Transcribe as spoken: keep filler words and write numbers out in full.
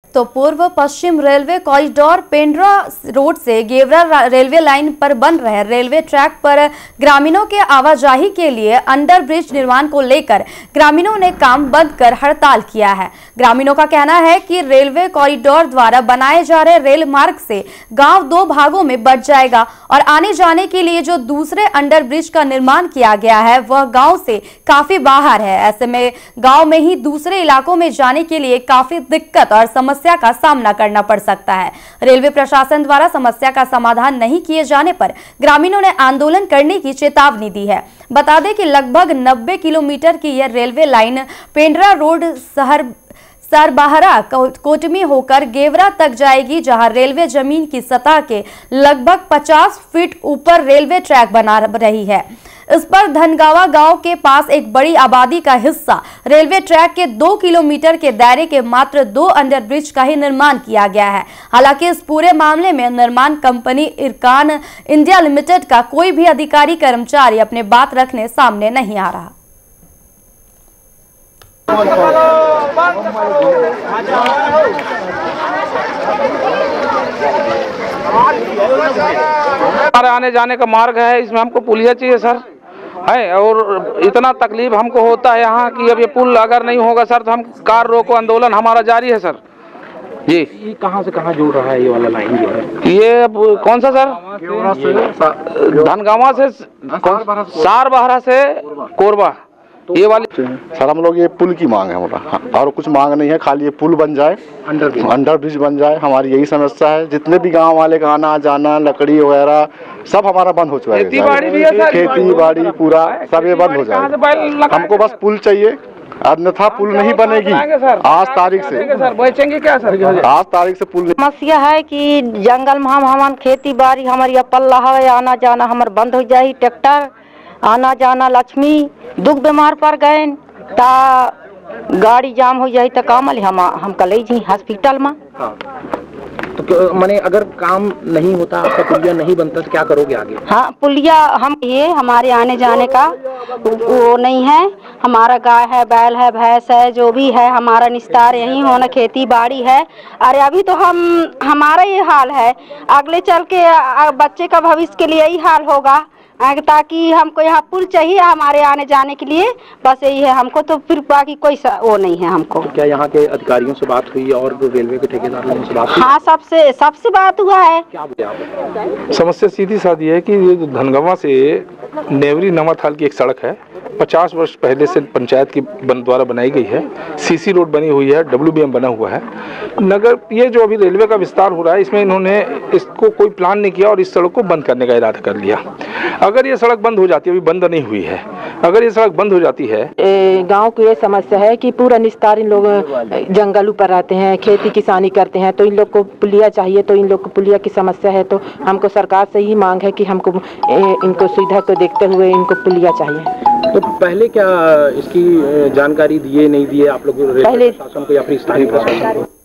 तो पूर्व पश्चिम रेलवे कॉरिडोर पेंड्रा रोड से गेवरा रेलवे लाइन पर बन रहे रेलवे ट्रैक पर ग्रामीणों के आवाजाही के लिए अंडर ब्रिज निर्माण को लेकर ग्रामीणों ने काम बंद कर हड़ताल किया है। ग्रामीणों का कहना है कि रेलवे कॉरिडोर द्वारा बनाए जा रहे रेल मार्ग से गांव दो भागों में बंट जाएगा और आने जाने के लिए जो दूसरे अंडर ब्रिज का निर्माण किया गया है वह गाँव से काफी बाहर है। ऐसे में गाँव में ही दूसरे इलाकों में जाने के लिए काफी दिक्कत और समस्या समस्या का सामना करना पड़ सकता है। रेलवे प्रशासन द्वारा समस्या का समाधान नहीं किए जाने पर ग्रामीणों ने आंदोलन करने की चेतावनी दी है। बता दें कि लगभग नब्बे किलोमीटर की यह रेलवे लाइन पेंड्रा रोड शहर सरबाहरा कोटमी होकर गेवरा तक जाएगी, जहां रेलवे जमीन की सतह के लगभग पचास फीट ऊपर रेलवे ट्रैक बना रही है। इस पर धनगावा गांव के पास एक बड़ी आबादी का हिस्सा रेलवे ट्रैक के दो किलोमीटर के दायरे के मात्र दो अंडर ब्रिज का ही निर्माण किया गया है। हालांकि इस पूरे मामले में निर्माण कंपनी इरकान इंडिया लिमिटेड का कोई भी अधिकारी कर्मचारी अपने बात रखने सामने नहीं आ रहा। हमारे आने जाने का मार्ग है, इसमें हमको पुलिया चाहिए सर है। और इतना तकलीफ हमको होता है यहाँ कि अब ये पुल अगर नहीं होगा सर तो हम कार रोको आंदोलन हमारा जारी है सर। जी, ये कहाँ से कहाँ जोड़ रहा है ये वाला लाइन जो है? ये अब कौन सा सर? धनगावा से सार बहरा से कोरबा ये वाली सर। हम लोग ये पुल की मांग है हमारा, और कुछ मांग नहीं है, खाली ये पुल बन जाए, अंडर ब्रिज अंडर ब्रिज बन जाए। हमारी यही समस्या है। जितने भी गांव वाले का आना जाना, लकड़ी वगैरह सब हमारा बंद हो चुका है। खेती बाड़ी भी है सर, खेती बाड़ी पूरा सब ये बंद हो जाए। हमको बस पुल चाहिए, अन्यथा पुल नहीं बनेगी। आज तारीख से क्या सर? आज तारीख से पुल। समस्या है कि जंगल में हम हमार खेती बाड़ी हमारी पल्ला है, आना जाना हमार बंद हो जाये। ट्रैक्टर आना जाना, लक्ष्मी दुख बीमार पड़ गए ता गाड़ी जाम हो जाए तो काम हम हम ले जी हॉस्पिटल में। हाँ। तो माने अगर काम नहीं होता, आपका पुलिया नहीं बनता तो क्या करोगे आगे? हाँ, पुलिया हम ये हमारे आने जाने का वो नहीं है। हमारा गाय है, बैल है, भैंस है, जो भी है हमारा निस्तार यही होना, खेती बाड़ी है। अरे अभी तो हम हमारा ये हाल है, अगले चल के बच्चे का भविष्य के लिए यही हाल होगा, ताकि हमको यहाँ पुल चाहिए हमारे आने जाने के लिए, बस यही है हमको। तो फिर बाकी कोई वो नहीं है हमको। तो क्या यहाँ के अधिकारियों से बात हुई और रेलवे के ठेकेदारों से बात हुई? हाँ, सबसे सबसे बात हुआ है। क्या बोले आप? समस्या सीधी साधी है कि ये धनगावा से नेवरी नवाथाल की एक सड़क है, पचास वर्ष पहले से पंचायत की द्वारा बनाई गई है। सीसी रोड बनी हुई है, डब्ल्यू बी एम बना हुआ है। नगर ये जो अभी रेलवे का विस्तार हो रहा है, इसमें इन्होंने इसको कोई प्लान नहीं किया और इस सड़क को बंद करने का इरादा कर लिया। अगर ये सड़क बंद हो जाती है, अभी बंद नहीं हुई है, अगर ये सड़क बंद हो जाती है, गांव की ये समस्या है कि पूरा निस्तार इन लोग जंगलों पर रहते हैं, खेती किसानी करते हैं, तो इन लोग को पुलिया चाहिए। तो इन लोग को पुलिया की समस्या है, तो हमको सरकार से ही मांग है कि हमको इनको सुविधा को देखते हुए इनको पुलिया चाहिए। तो पहले क्या इसकी जानकारी दिए नहीं दिए आप लोग रेलवे प्रशासन को या फिर स्थानीय प्रशासन को?